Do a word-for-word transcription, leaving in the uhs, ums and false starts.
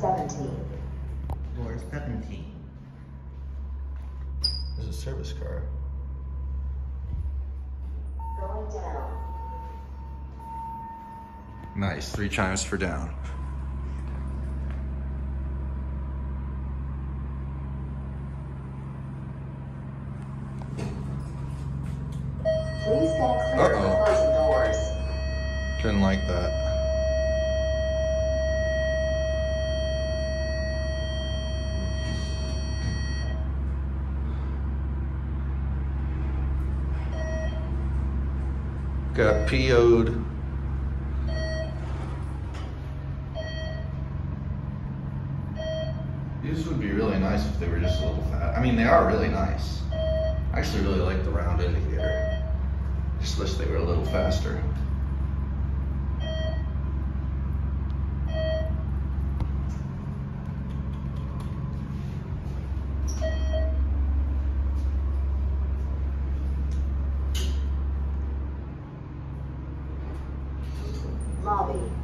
seventeen. Door seventeen. There's a service car. Going down. Nice, three chimes for down. Please stand clear Uh-oh. of closing doors. Didn't like that. Got P O'd. These would be really nice if they were just a little fat. I mean, they are really nice. I actually really like the round indicator. Just wish they were a little faster. Lobby.